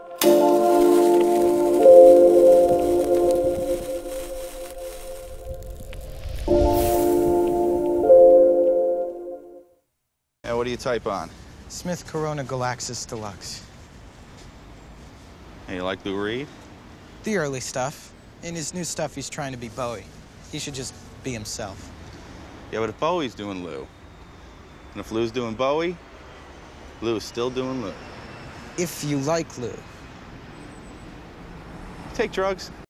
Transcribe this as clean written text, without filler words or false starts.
What do you type on? Smith Corona Galaxis Deluxe. Hey, you like Lou Reed? The early stuff. In his new stuff, he's trying to be Bowie. He should just be himself. Yeah, but if Bowie's doing Lou, and if Lou's doing Bowie, Lou's still doing Lou. If you like Lou. Take drugs.